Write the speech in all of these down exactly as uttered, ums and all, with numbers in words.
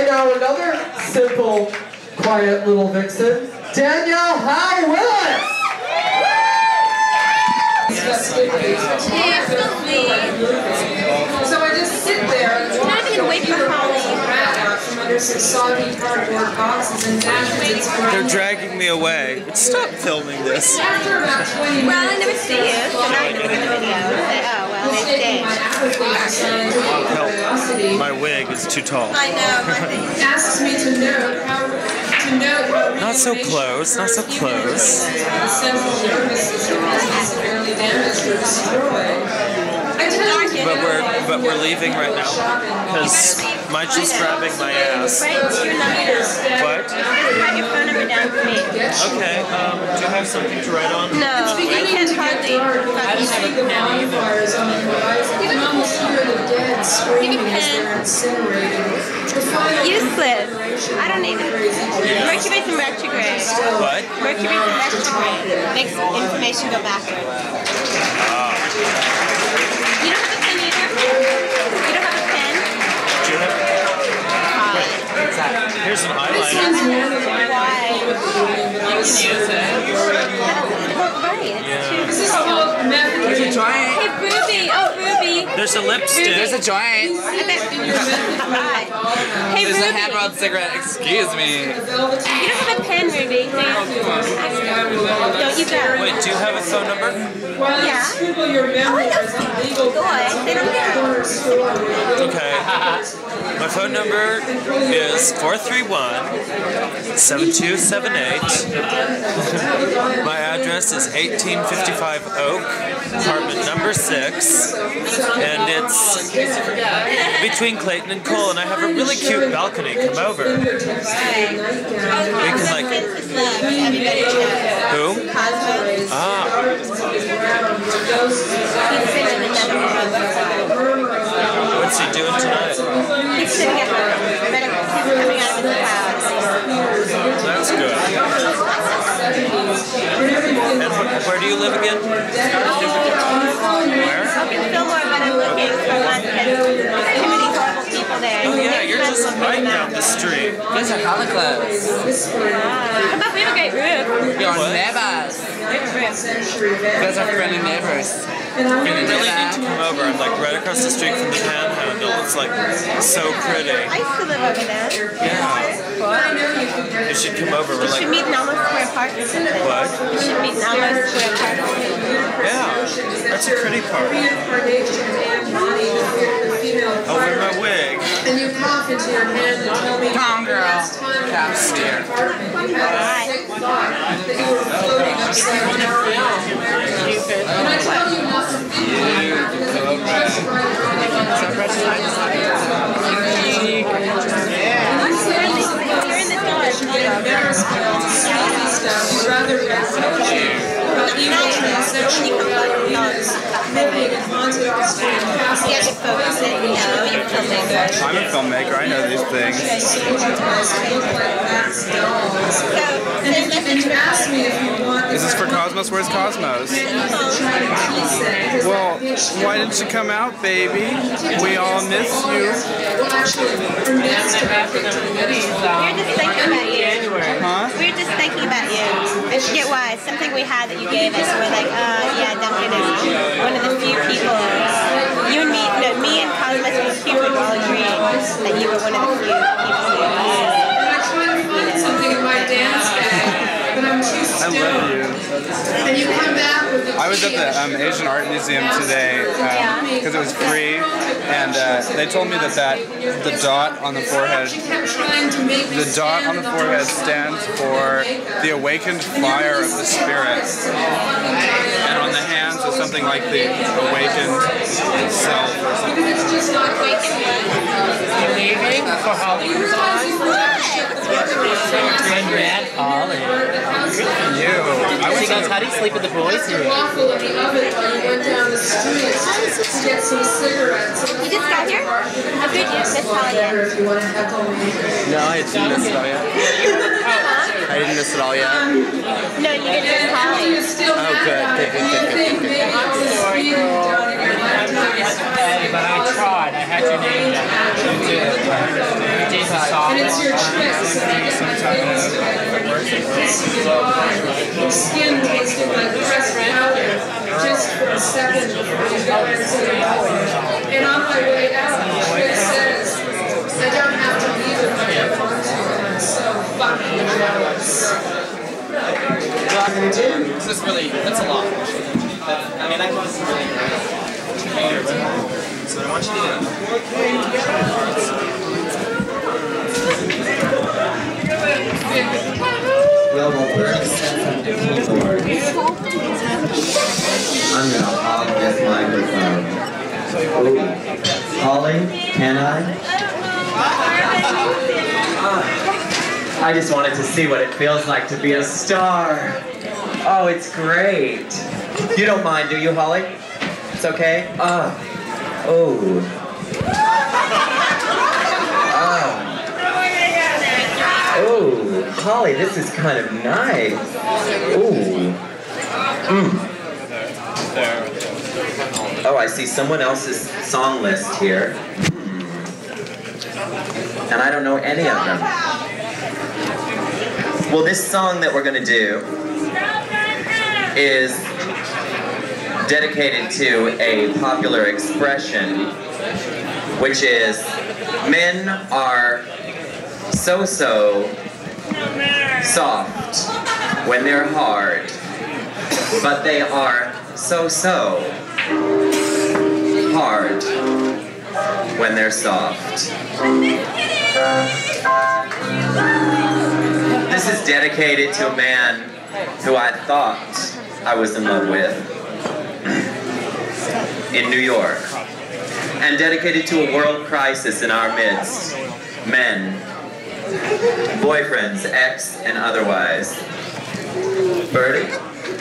now another simple, quiet little vixen, Danielle Howe Willis. So I just sit there and not even wait for Holly. From under some soggy cardboard boxes and dashes. They're dragging me away. Stop filming this. After about twenty Well, I never see you, so now I can see the video. Say, oh, well, they stay. Help. My wig is too tall. I know, my thing. Asks me to note how to note how Not so close, not so close. the central nervous system is severely damaged or destroyed. But we're but we're leaving right now because Michael's grabbing my ass. Right, your number. What? Write your phone number down for me. Okay. Um. Do you have something to write on? No, I can't hardly. I just see the bonfires on the horizon. You can almost hear the dead screaming as they're incinerated. Useless. I don't need it. Mercury's in retrograde. What? Mercury's in retrograde. Makes information go backward. Ah. You don't have a pen either? You don't have a pen? Do you have? Wait. What's that? Here's an eyeliner. Why? You can use it. Well, right. It's Yeah. too... This is called method. There's a giant. Hey, Ruby. Oh, Ruby. There's a lipstick. There's a giant. I bet... Hi. Hey, There's a Ruby. hand-rolled cigarette. Excuse me. You don't have a pen, Ruby. Don't you go. Wait. Do you have a phone number? Yeah. Scribble your memoirs on legal Boy, they don't care. Okay. My phone number is four three one, seven two seven eight. My address is eighteen fifty-five Oak, apartment number six, and it's between Clayton and Cole, and I have a really cute balcony. Come over. We can like... Who? Cosmos. Ah. What's he doing tonight? He's sitting at home. I bet he's coming out of his house. That's good. And wh where do you live again? Where? Up in Fillmore, but I'm looking for one because there's too many horrible people there. Oh yeah, you're just right down the street. Those are color clothes. Come up, we have a great roof. Your What? neighbors. We have a roof. Those are friendly neighbors. You really need to come over. I'm like right across the street from the Panhandle. It's like so pretty. I used to live over there. Yeah. You should come over. We're You should like, meet in Almost Square Park or something. what? You should meet in Almost Square Park. Yeah. That's a pretty part. Oh, with my wig. And you cough into your hand and tell me Come on, girl. last time you Cap were steer. in the apartment, you had a sick thought that you were floating upside down. And I tell you not to think about it, because if you just write it down, You're in the dark. you'd rather be about evil sexual living in haunted Austrian castles. You have to focus it. You know, you're filmmaker. I'm a filmmaker, I know these things. And if, and you asked me if you want... Is this for Cosmos? Where's Cosmos? Well, why didn't you come out, baby? We all miss you. Well, actually, her next We were just thinking about you. Huh? We were just thinking about you. I forget why. Something we had that you gave us. We're like, uh, yeah, Duncan is one of the few people. You and me, no, me and Cosmos and few people all agreed that you were one of the few people who I try to find something in my dance bag, but I'm too I still. love you. And you come back with the I was at the um, Asian Art Museum today because it was free, and uh, they told me that, that the dot on the forehead, the dot on the forehead stands for the awakened fire of the spirit, and on the hands is something like the awakened self or something. You're leaving for Holly Woodlawn? My red Holly. Good for you. I She was goes, how do you sleep with the boys here? waffle in the oven while you went down the street to get some cigarettes. You just got here? Oh, good news. That's Holly. If you want to heckle me. No, I didn't miss it all yet. I didn't miss it all yet. No, you didn't miss Holly. Oh, good, good, good, good, good, good, good. I'm sorry, girl. But I tried. I had your name down. You did. You did the song. And it's your twist. So I get my fingers together and kissing it on. Your skin tasted like pressed powder just for a second before you go into the door. And on my way out, the twist says, I don't have to leave if I don't want to. And I'm so fucking jealous. This is really, that's a lot. I mean, I can just really so I want you to Global thirty-seven keyboard. I'm gonna hog this microphone. Ooh. Holly, can I? I just wanted to see what it feels like to be a star. Oh, it's great. You don't mind, do you, Holly? It's okay? Ah. Oh. Ah. Oh, Holly, this is kind of nice. Ooh. Mm. Oh, I see someone else's song list here. Hmm. And I don't know any of them. Well, this song that we're going to do is dedicated to a popular expression, which is, men are so-so soft when they're hard, but they are so-so hard when they're soft. This is dedicated to a man who I thought I was in love with in New York, and dedicated to a world crisis in our midst. Men, boyfriends, ex, and otherwise. Birdie?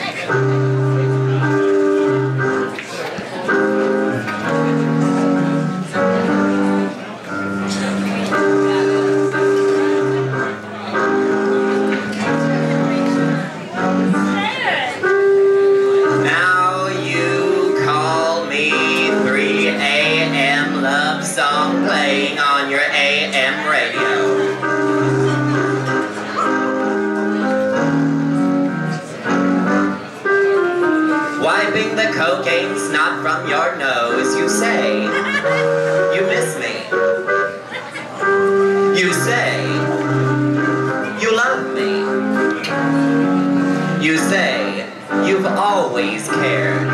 Song playing on your A M radio. Wiping the cocaine snot from your nose, you say, you miss me. You say, you love me. You say, you've always cared.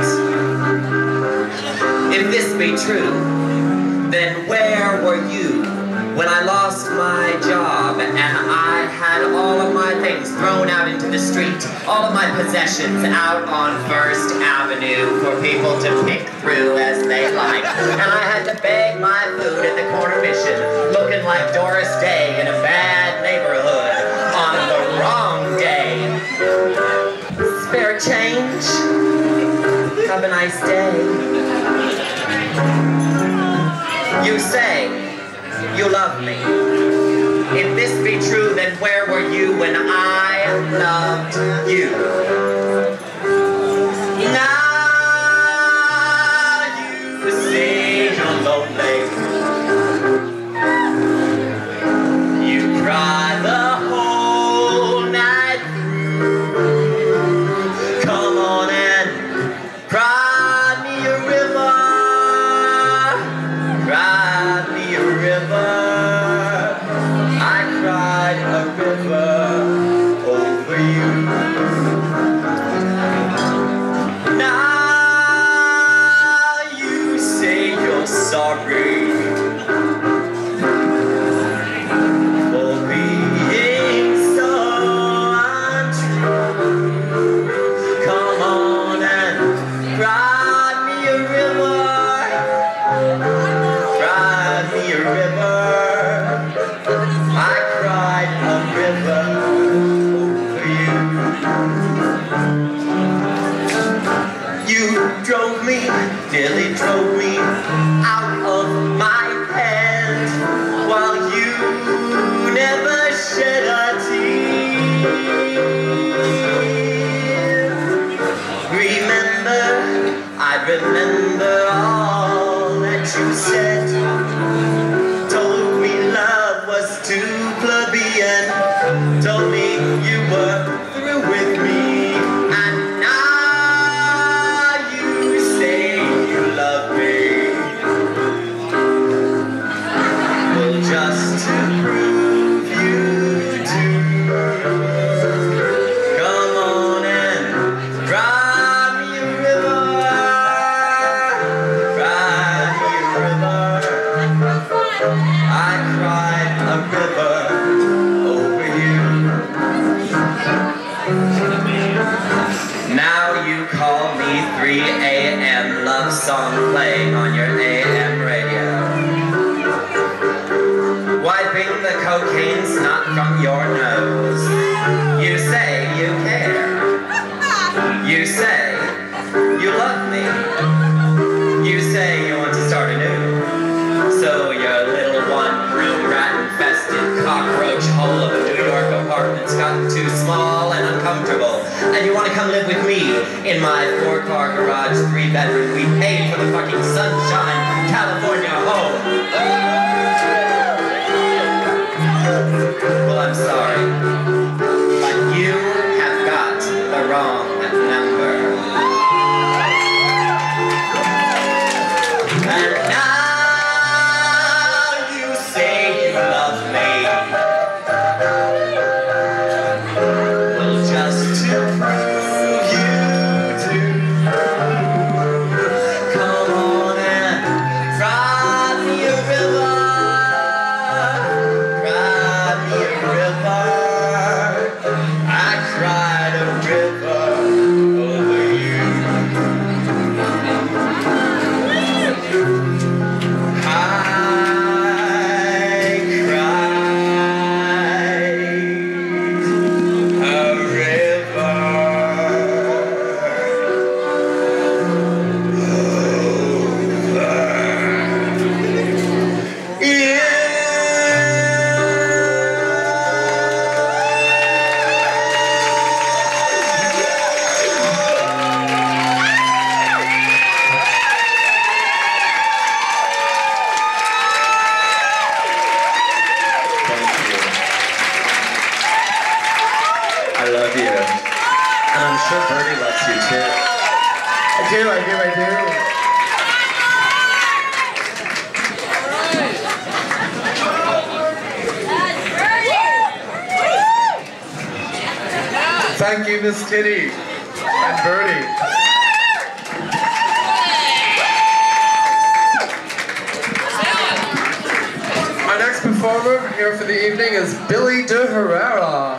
If this be true, then where were you when I lost my job and I had all of my things thrown out into the street, all of my possessions out on First Avenue for people to pick through as they like, and I had to beg my food at the corner mission, looking like Doris Day in a bad neighborhood on the wrong day. Spare change? Have a nice day. You say, you love me. If this be true, then where were you when I loved you? Now you say you're lonely. You cry the whole night through. Come on and cry me a river. Cry me a river. I cried a river over you. Now you say you're sorry for being so untrue. Come on and cry me a river. Cry me a river. I cried a river over you. You drove me, nearly drove me out of my head, while you never shed a tear. Remember, I remember all that you said. Told me love was too plebeian. Told me you were through with me. And now you say you love me. Well, just to prove you do, come on and cry me a river. Cry me a river. I cried a river over you. Now you call me three A M love song playing on your A M radio. Wiping the cocaine snot from your nose. You say you care. You say you love me. You say you want to start anew. So your little one-room rat-infested cockroach hole of a New York apartment's gotten too small and uncomfortable, and you want to come live with me in my four-car garage, three-bedroom, we paid for the fucking sunshine, California home. Well, I'm sorry, but you have got the wrong number. And now Thank you, Miss Kitty and Bertie. Our next performer here for the evening is Billy de Herrera.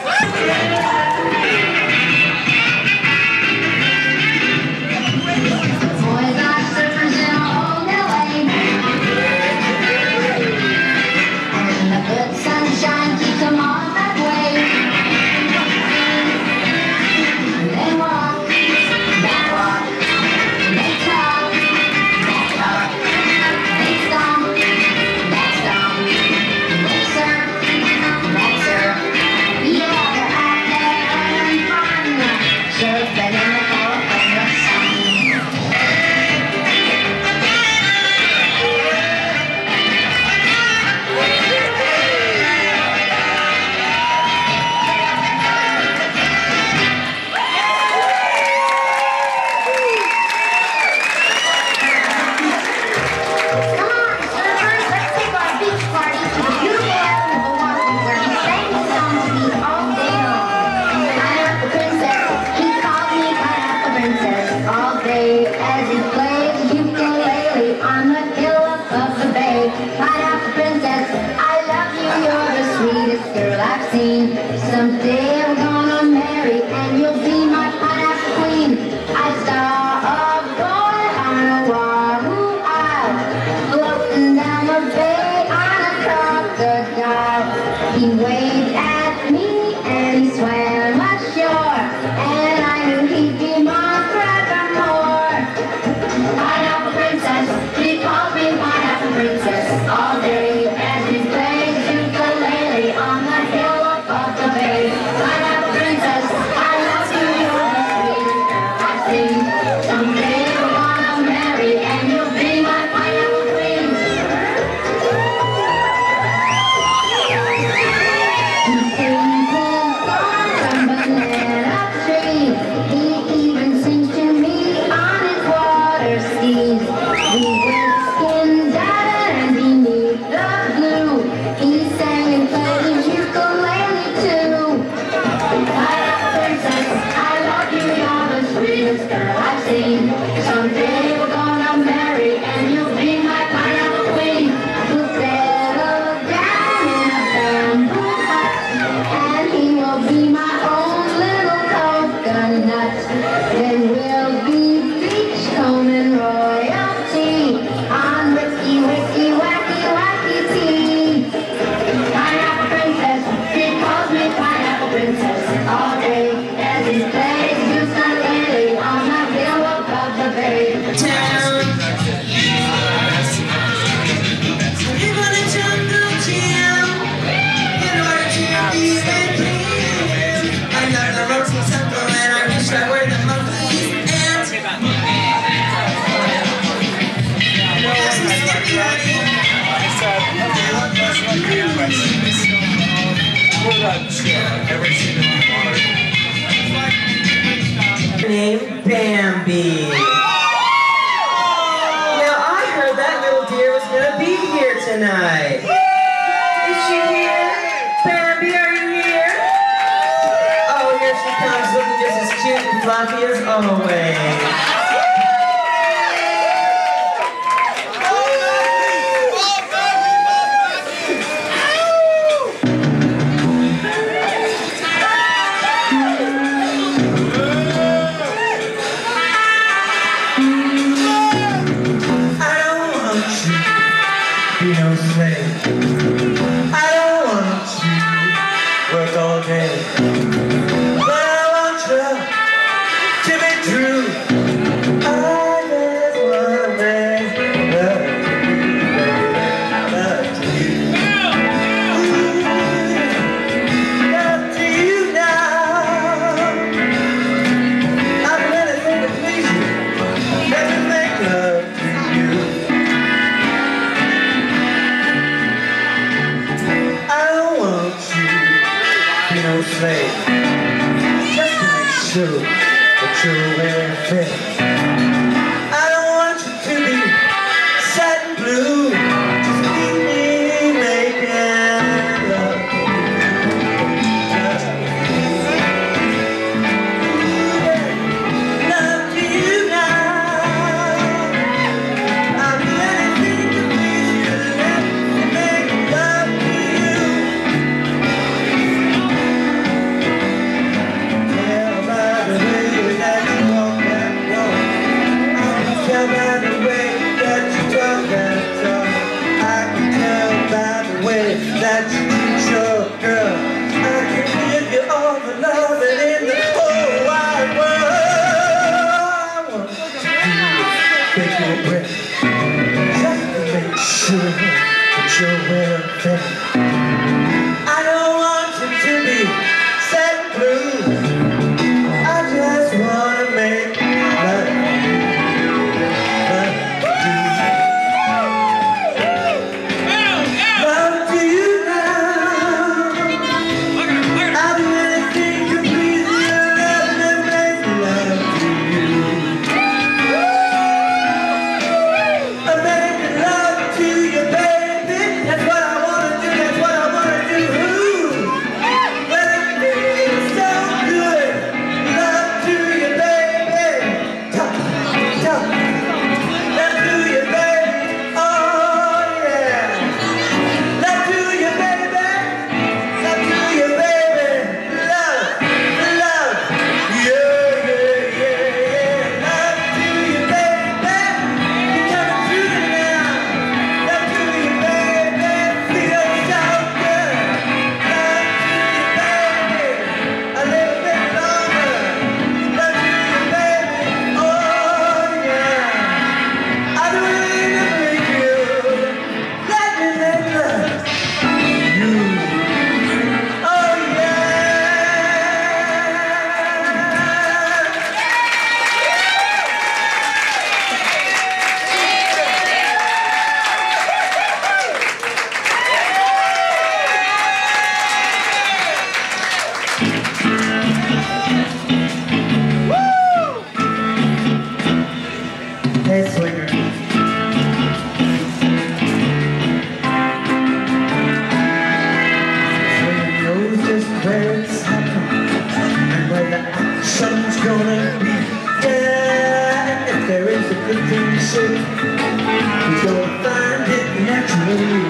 Someday I'm gonna marry and you'll be my pineapple queen. I saw a boy on a Wahoo Isle, floating down the bay on a crocodile. He waved at me and he swam ashore, and I knew he'd be my forevermore. Pineapple princess, he calls me pineapple princess all day as he plays ukulele on the hill. Pineapple princess, I love you, you're the sweetest girl I've seen. Someday we're gonna marry and you'll be my pineapple queen. Named Bambi. Now I heard that little dear was gonna be here tonight. Is she here? Bambi, are you here? Oh, here she comes, looking just as cute and fluffy as always. Be no slave. I don't want you to work all day, but I want you to be true. I just wanna make love to you, baby, love to you. Love to you now. I'm anything to please you. Let me make love to you. No slave, just to make sure that you're wearing fit. I don't want you to be sad and blue. Just keep me making love to you. Love to you now. I'll do anything to please you. Let me make love to you. Tell by the way that you talk that talk. I can tell by the way that you treat your girl. I can give you all the love that in the whole wide world. I want to do take your breath, just to make sure that you're well fed. I don't want you to be sad and blue. I just want to make love. Hey, swinger. Swinger knows just where it's happening and where the action's gonna be. Yeah, if there is a good thing to say, he's gonna find it naturally.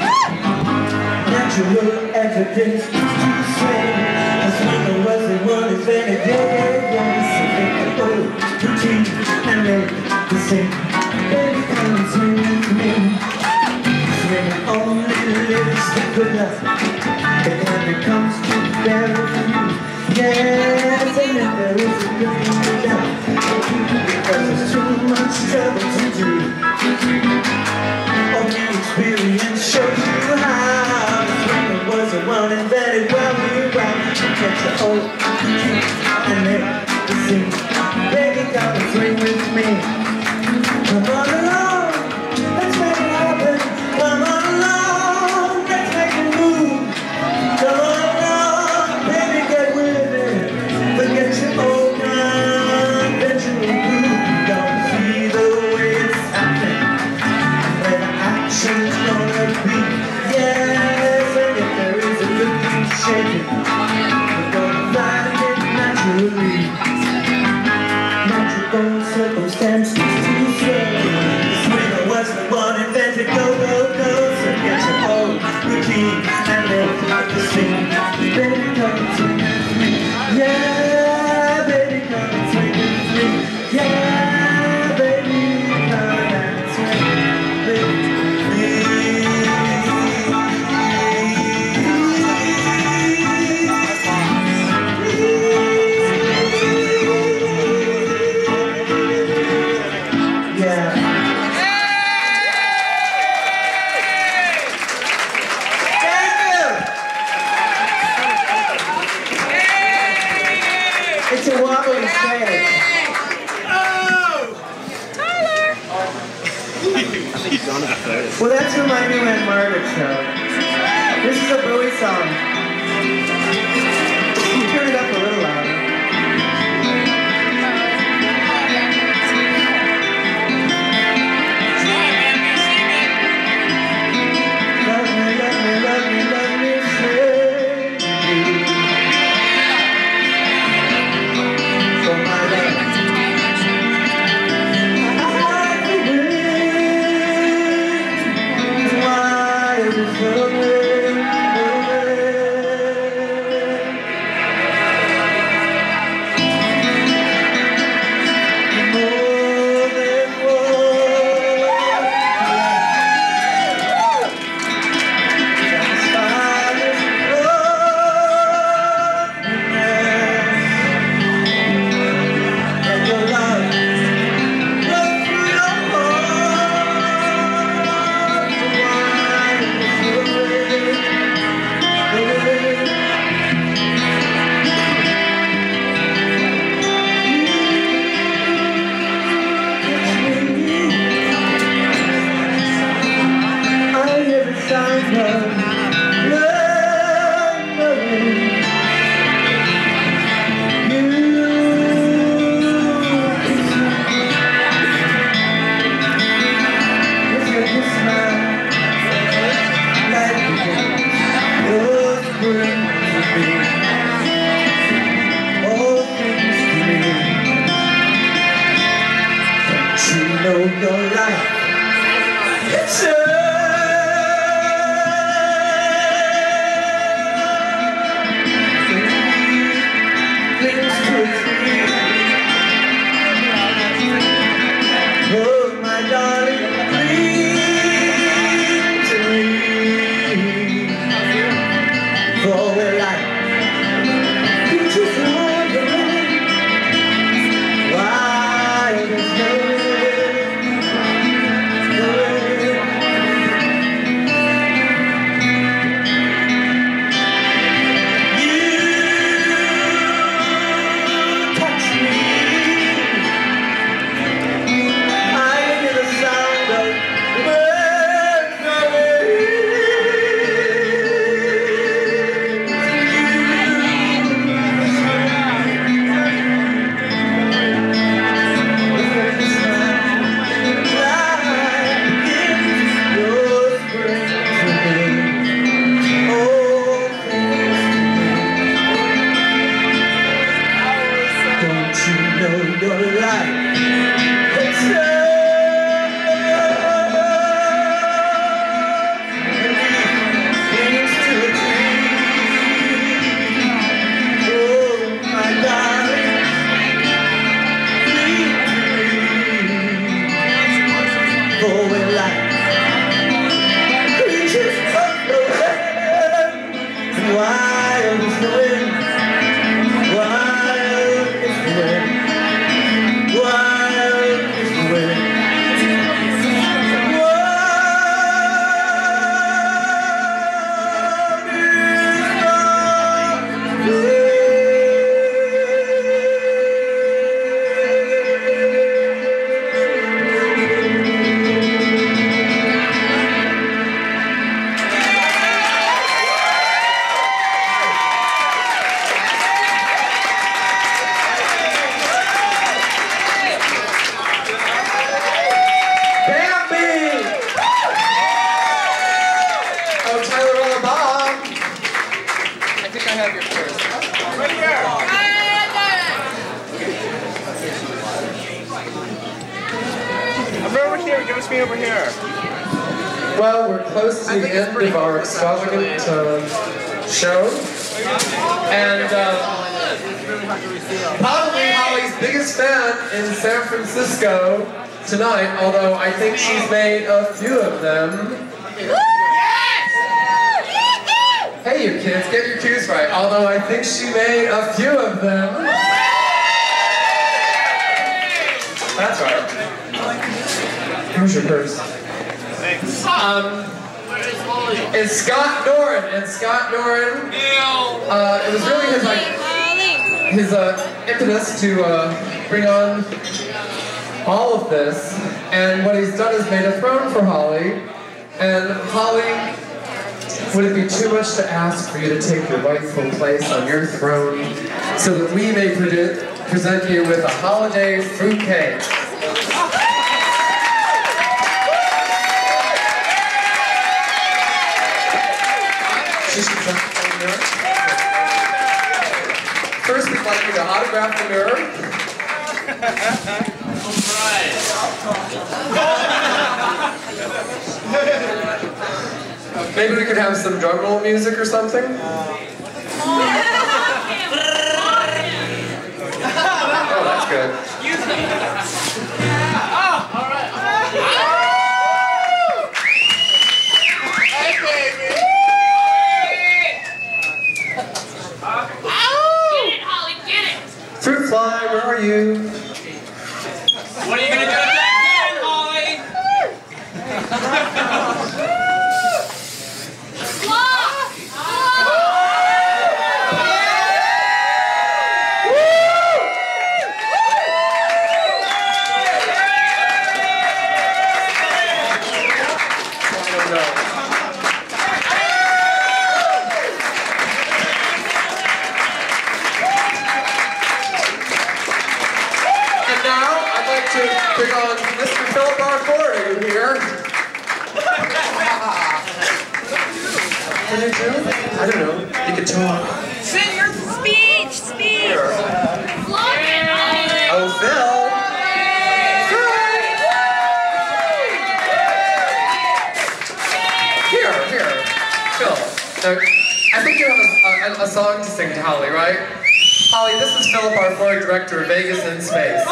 Natural evidence to say a swinger was the one who invented it. Oh, routine and make the same. Baby, come and swing with me. Swinging only lives the good life. It only comes to bear for you. Yes, and if there is a good thing to die, because there's too much trouble to do. Only experience shows you how. The swinger was the one invented while we were out. Get the old routine and make the same. Baby, come and swing with me. Come on along, let's make it happen. Come on along, let's make it move. Come on along. Well, we're close to the end of our extravagant uh, show, and uh, probably Holly's biggest fan in San Francisco tonight, although I think she's made a few of them. Hey you kids, get your cues right, although I think she made a few of them. That's right. Here's your purse. Thanks. Um, it's Scott Noren, and Scott Noren, uh, it was really his, like, his uh, impetus to uh, bring on all of this, and what he's done is made a throne for Holly, and Holly, would it be too much to ask for you to take your rightful place on your throne so that we may pre present you with a holiday fruitcake? First, we'd like you to autograph the mirror. Maybe we could have some drum roll music or something. Oh, that's good. Excuse me. Oh, all right. Hey, baby. Get it, Holly, get it. Fruit fly, where are you? What are you gonna do with that can, Holly? You can talk. Sing your speech, speech. Oh, Phil. Here, here, Phil. Now, I think you have a, a, a song to sing to Holly, right? Holly, this is Philip, our Florida director of Vegas in Space.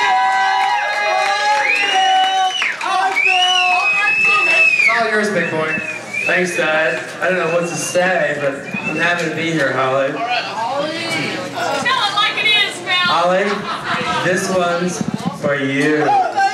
It's all yours, big boy. Thanks, Dad. I don't know what to say, but I'm happy to be here, Holly. All right, Holly. Tell it like it is, Phil. Holly, this one's for you.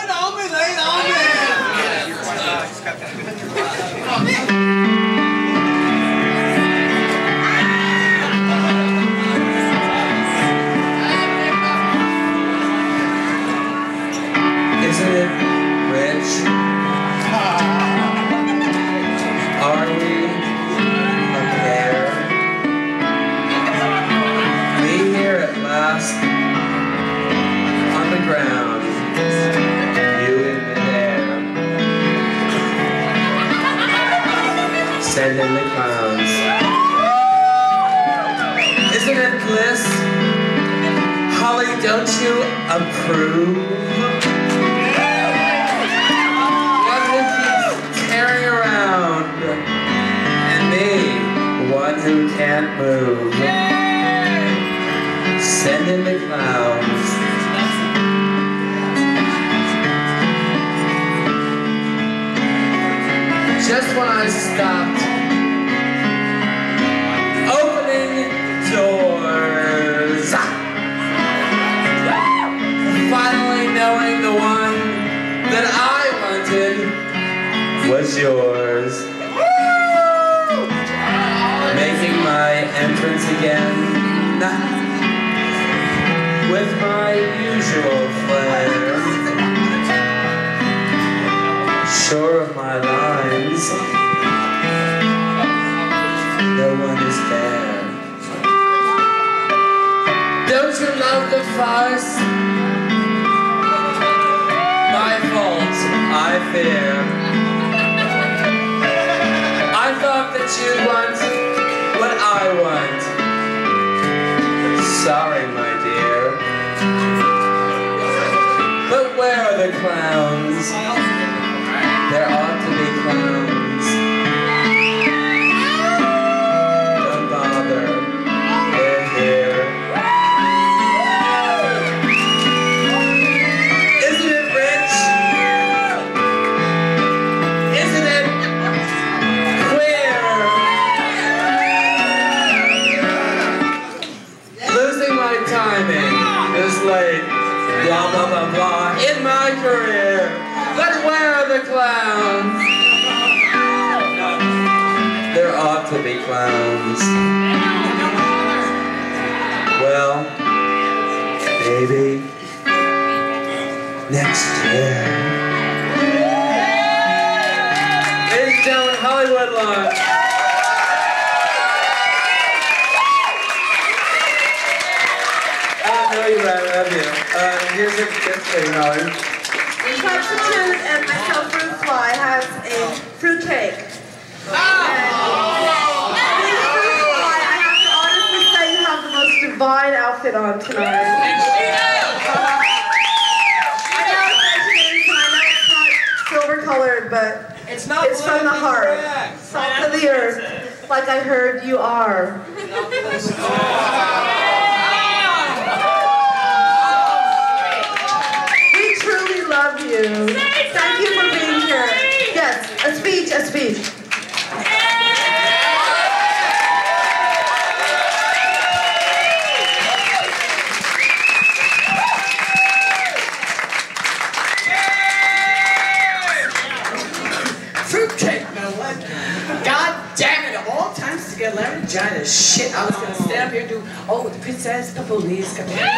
Isn't it rich? Are we a pair? We here at last, on the ground, you in midair, sending the clowns. Isn't it bliss? Holly, don't you approve? Carry around, and me, one who can't move, send in the clouds. Just when I stopped opening doors, finally knowing the one that I wanted was yours. Making my entrance again with my usual flair, sure of my lines, no one is there. Don't you love the farce? My fault, I fear. I thought that you want what I want. Sorry, my dear. But where are the clowns? There ought to be clowns. Don't bother. They're here. Isn't it rich? Isn't it timing is late, blah blah blah blah, in my career. But where are the clowns? There ought to be clowns. Well, maybe next year. Ladies and gentlemen, Holly Woodlawn. I know you, I love you. Uh, here's a gift for you, Holly. Klubstitute and myself Fruit Fly has a fruit cake. And being Fruit Fly, I have to honestly say you have the most divine outfit on tonight. Uh, I know it's edgy, and I know it's not silver colored, but it's, not it's from the heart. Salt of the earth, like I heard you are. Love you. Thank you for being here. Yes, a speech, a speech. Fruitcake, no what? God damn it, of all times to get laryngitis. Shit, I was gonna stand up here and do, oh, the princess, the police, come here.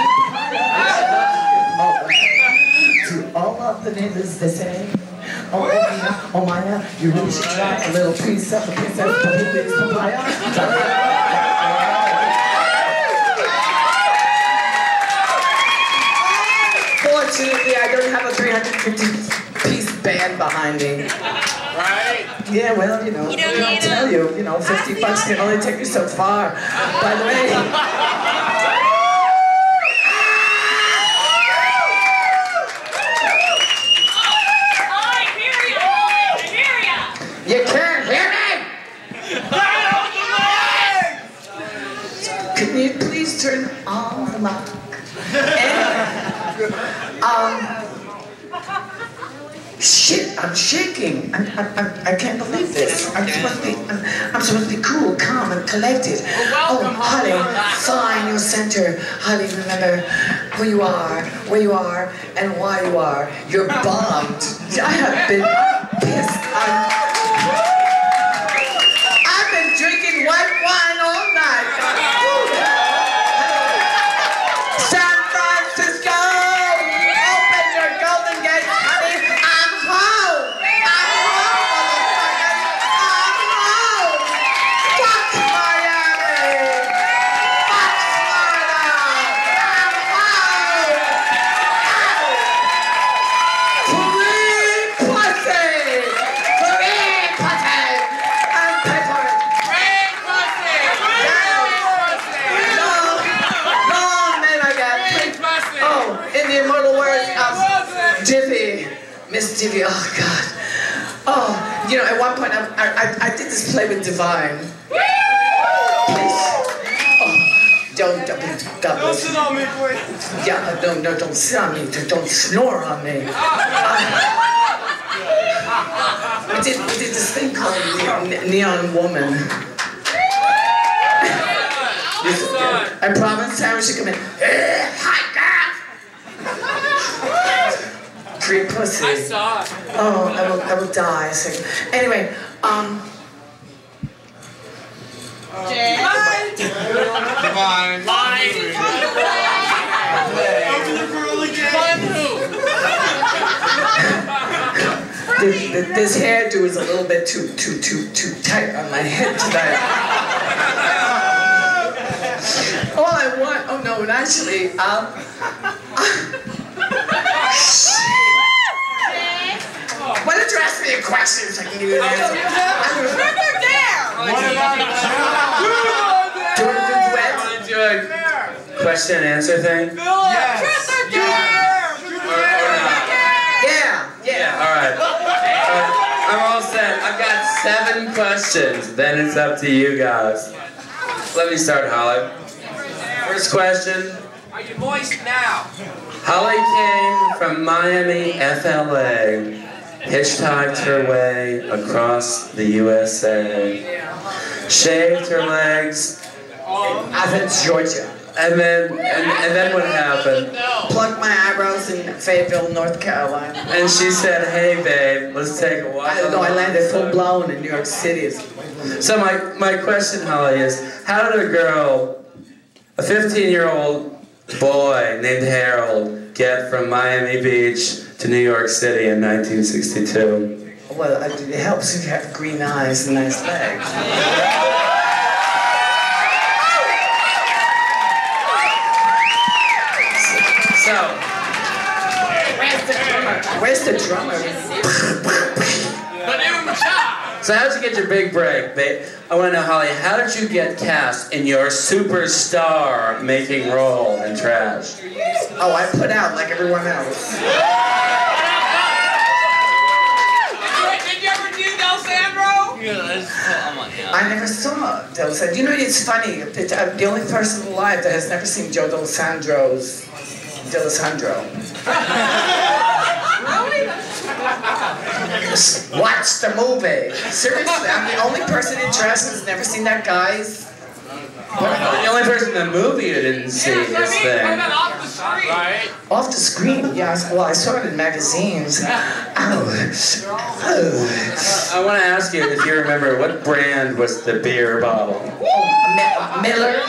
To all of the neighbors, they say, oh, Maya, oh, Maya, you really should try a little piece of the princess, the police, papaya. Fortunately, I don't have a three hundred fifty piece band behind me. Right? Yeah, well, you know, You don't I'll need tell them. you, you know, fifty bucks can only take you so far. By the way, you can't hear me? Can you please turn on the mic? And, um, shit, I'm shaking. I'm, I'm, I'm, I can't believe this. I'm supposed to be, I'm, I'm supposed to be cool, calm, and collected. Oh, Holly, fine, your center. Holly, remember who you are, where you are, and why you are. You're bombed. I have been pissed. I'm, I've been drinking white wine all night. San Francisco, open your golden gates, honey. I'm home. I'm home, motherfuckers. I'm home. Fuck Miami. Fuck Florida. I'm home. Free pussy. Free pussy. I'm paid for it. Free pussy! Long, long name I got. Oh, in the immortal words of Divvy, Miss Divvy. Oh God. Oh, you know, at one point I, I, I did this play with Divine. Please. Oh, don't, don't, God bless you. Don't sit on me, please. Yeah, no, no, don't sit on me. Don't snore on me. Uh, we did, we did this thing called Ne- Neon Woman. I promised Sarah she'd come in. Eh, hi, girl. Free pussy. I saw it. Oh, I will, I will die. So, anyway, um. Divine. Divine. Over the girl again. Fun who? This, this hairdo is a little bit too, too, too, too tight on my head tonight. All I want, oh no, and actually, um, why don't you ask me a question so I can give you an answer? What about Do you want to do duets? Want to do a question and answer thing? Yes. Yeah, yeah. All right. Uh, I'm all set. I've got seven questions. Then it's up to you guys. Let me start, Holly. First question. Are you moist now? Holly came from Miami, F L A, hitchhiked her way across the U S A, shaved her legs, Athens, Georgia. and then and, and then what happened? Plucked my eyebrows in Fayetteville, North Carolina. And she said, "Hey, babe, let's take a walk." I don't know, I landed full blown in New York City. So my my question, Holly, is how did a girl, a fifteen-year-old boy named Harold, get from Miami Beach to New York City in nineteen sixty-two? Well, it helps if you have green eyes and nice legs. So, where's the drummer? so how'd you get your big break, babe? I want to know, Holly, how did you get cast in your superstar making role in Trash? Oh, I put out like everyone else. Did you ever do Del Sandro? I never saw Del Sandro. You know, it's funny. I'm the only person alive that has never seen Joe Del Sandro's Del Sandro. Watch the movie. Seriously, I'm the only person in Trash who's never seen that guy's. The only person in the movie who didn't see this thing. Off the screen. Right. Off the screen, yeah. Well, I saw it in magazines. Oh. Oh. I want to ask you if you remember what brand was the beer bottle? Oh, Mi- Miller.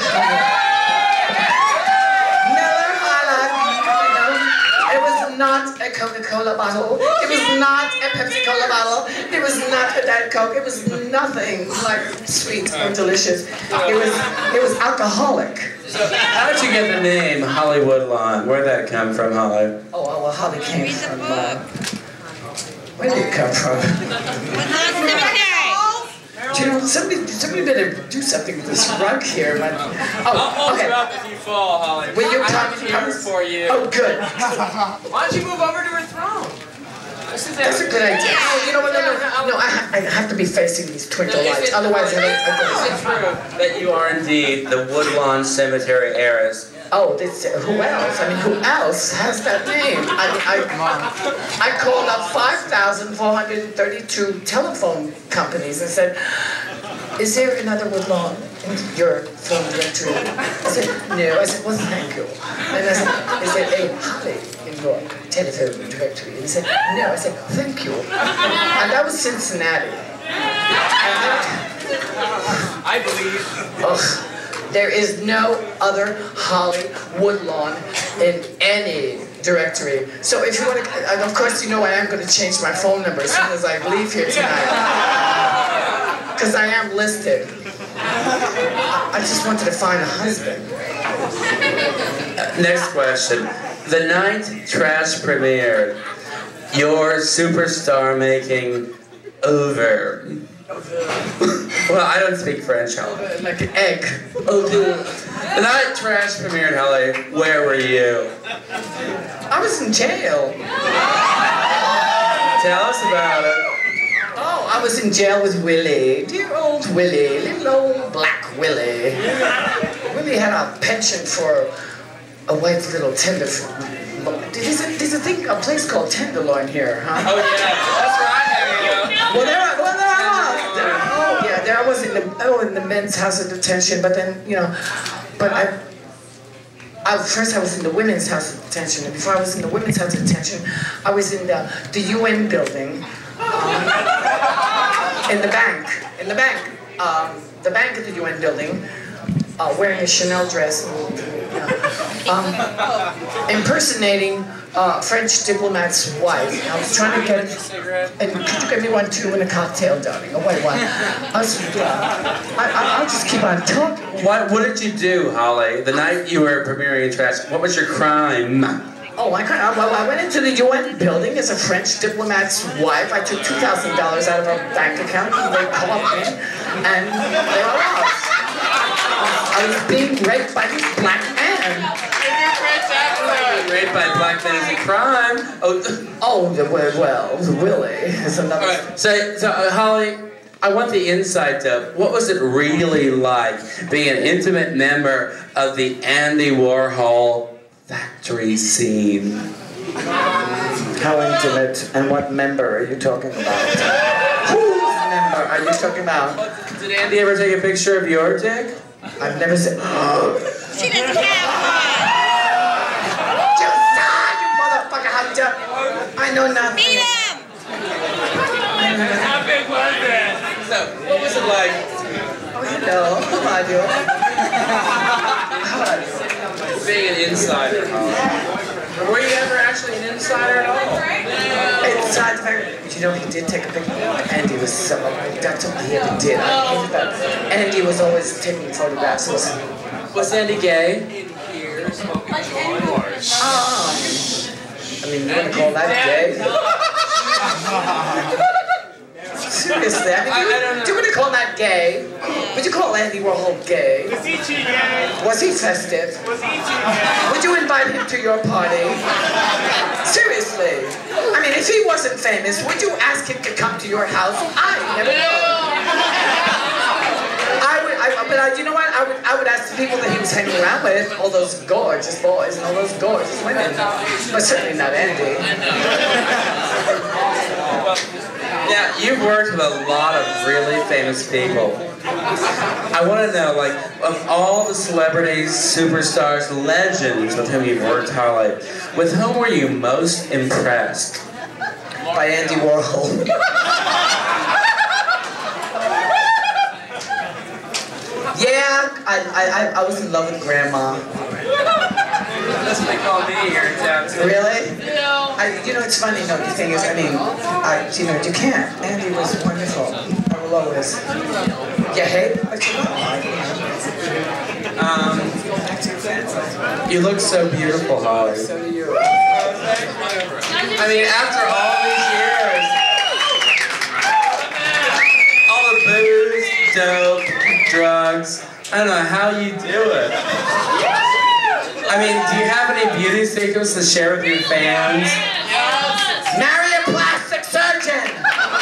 Miller High Life. It was not a Coca-Cola bottle. It was not a Pepsi-Cola bottle. It was not a Diet Coke. It was nothing like sweet or delicious. It was it was alcoholic. So, how did you get the name Holly Woodlawn? Where'd that come from, Holly? Oh, well, Holly came from. Uh, where did it come from? What's the matter? you know, somebody, somebody better do something with this rug here. Man. I'll Oh, hold okay. you up if you fall, Holly. Will you I come have chairs for you. Oh, good. Why don't you move over to her throne? This is That's a good idea. Oh, you know what? No, no, no. I, ha I have to be facing these twinkle lights. Otherwise, I don't. I Is it true that you are indeed the Woodlawn Cemetery heiress? Oh, this, who else? I mean, who else has that name? I, I, I called up five thousand four hundred thirty-two telephone companies and said, is there another Woodlawn in your phone directory? I said, no. I said, well, thank you. And I said, is there a Holly in your telephone directory? And he said, no. I said, thank you. And that was Cincinnati. I believe. Ugh. There is no other Holly Woodlawn in any directory. So if you want to, and of course you know I am going to change my phone number as soon as I leave here tonight. Because I am listed. I just wanted to find a husband. Next question. The night Trash premiered, your superstar making over. Well, I don't speak French, Holly. Like an egg. Oh, dude. The night Trash premiered, Holly, where were you? I was in jail. Tell us about it. Oh, I was in jail with Willie. Dear old Willie. Little old black Willie. Willie had a penchant for a white little tender. There's a, there's a thing, a place called Tenderloin here, huh? Oh, yeah. That's where I hang out. Well, there, well, there I was. There, oh, yeah, there I was in the, oh, in the men's house of detention, but then, you know, but I, I, first I was in the women's house of detention, and before I was in the women's house of detention, I was in the, the U N building, um, in the bank, in the bank, um, the bank at the U N building, uh, wearing a Chanel dress, and, uh, um, impersonating uh, French diplomat's wife. I was trying to get, and could you get me one too and a cocktail, darling, a white one. I was, uh, I, I, I'll just keep on talking. What, what did you do, Holly, the night you were premiering Trash? What was your crime? Oh, I, well, I went into the U N building as a French diplomat's wife. I took two thousand dollars out of her bank account, and they called me, and there I was. I was being raped by this black man. Raped by a black man is a crime. Oh, oh, the, well, Willie is another. All right. So, so uh, Holly, I want the inside tip. What was it really like being an intimate member of the Andy Warhol factory scene? How intimate, and what member are you talking about? Whose member are you talking about? Did Andy ever take a picture of your dick? I've never seen. Oh. She doesn't have I know nothing. Meet him! How big was it? So, what was it like? Oh, hello. How are you? How are you? Being an insider, Holly. Were you ever actually an insider at all? Inside, but you know, he did take a picture. Andy was so. That's what he ever did. I hated that. Andy was always taking photographs. Was, was Andy gay? Oh. I mean, you want to call that gay? Seriously, I mean, you, do you want to call that gay? Would you call Andy Warhol gay? Was he too gay? Was he festive? Was he too gay? Would you invite him to your party? Seriously. I mean, if he wasn't famous, would you ask him to come to your house? I never know. I would, I, but I, you know what? I would, I would ask the people that he was hanging around with, all those gorgeous boys and all those gorgeous women, but certainly not Andy. Now, you've worked with a lot of really famous people. I want to know, like, of all the celebrities, superstars, legends with whom you've worked, Holly, with whom were you most impressed? By Andy Warhol. Yeah, I, I, I was in love with Grandma. That's what they call me here in town, too. Really? No. I, you know, it's funny, no, the thing is, I mean, I, you know, you can't. Andy was wonderful. I will always. Yeah, hey? Um, you look so beautiful, Holly. So do you. I mean, after all these years, all the booze, dope, drugs. I don't know how you do it. I mean, do you have any beauty secrets to share with your fans? Marry a plastic surgeon!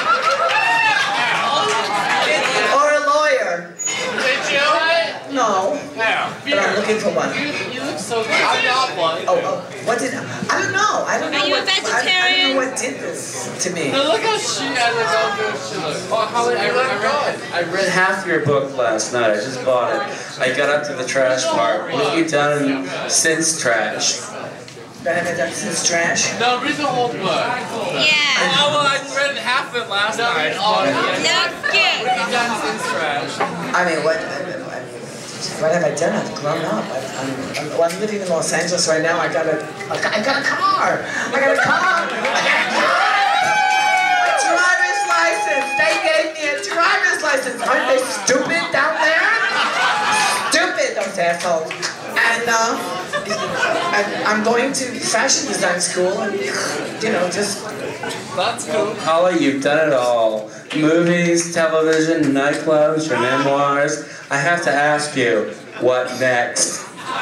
Or a lawyer. Did you? No. Yeah. But I'm looking for one. You, you look so good. I'm not one. Oh, oh, what did I? I don't know. I don't know. Are you what, a vegetarian? I, I don't know what did this to me. No, look how she has a go good she looks. Oh, Holly, I read, I read, I read half your book last night. I just bought it. I got up to the trash part. What have you done since trash? What have I done since trash? No, read the whole book. Yeah. Oh, well, I read half of it last night. Oh, yeah. That's good. What have you done since trash? I mean, what? I mean, what have I done? I've grown up. I've, I'm, I'm, well, I'm living in Los Angeles right now. I got a, I got a car. I got a car. I got a car. A driver's license. They gave me a driver's license. Aren't they stupid down there? Stupid, those assholes. And uh, I, I'm going to fashion design school, and you know, just. That's cool. Holly, you've done it all. Movies, television, nightclubs, your memoirs. I have to ask you, what next?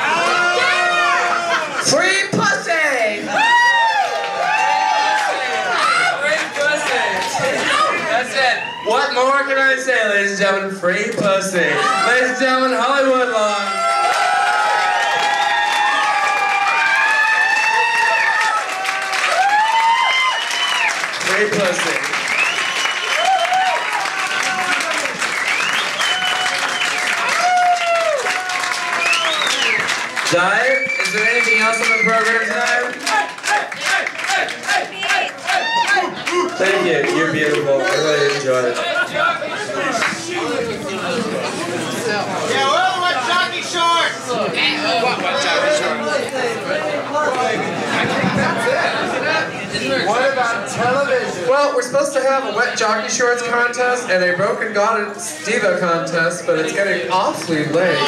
Free pussy! Free pussy! That's it. What more can I say, ladies and gentlemen? Free pussy. Ladies and gentlemen, Holly Woodlawn. Free pussy. Diet, is there anything else on the program tonight? Thank you, you're beautiful. I really enjoyed it. Yeah, well, what jockey shorts? What, what jockey shorts? What about television? Well, we're supposed to have a wet jockey shorts contest and a broken goddess diva contest, but it's getting awfully late.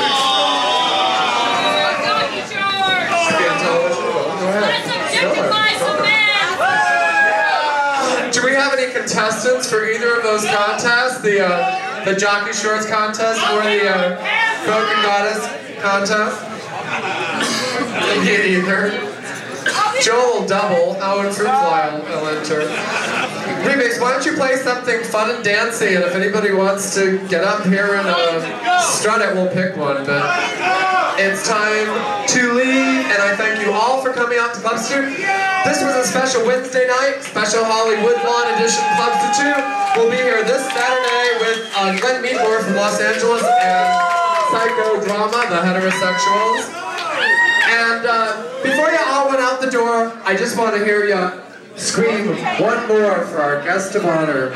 Do we have any contestants for either of those contests? The uh, the jockey shorts contest or the uh, broken goddess contest? Me either. Joel will double. Howard Fruitfly will enter. Remix, why don't you play something fun and dancey, and if anybody wants to get up here and uh, strut it, we'll pick one. But it's time to leave, and I thank you all for coming out to Klubstitute. This was a special Wednesday night, special Holly Woodlawn edition Klubstitute. We'll be here this Saturday with uh, Glenn Meadmore from Los Angeles and Psychodrama, the heterosexuals. And uh, before you all went out the door, I just want to hear you scream one more for our guest of honor.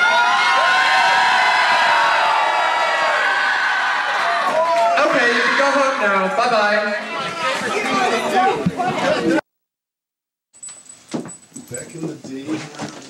Okay, you can go home now. Bye-bye. Back in the day.